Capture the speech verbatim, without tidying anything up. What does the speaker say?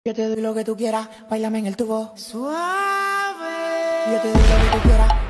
Yo te doy lo que tú quieras, bailame en el tubo. Suave. Yo te doy lo que tú quieras.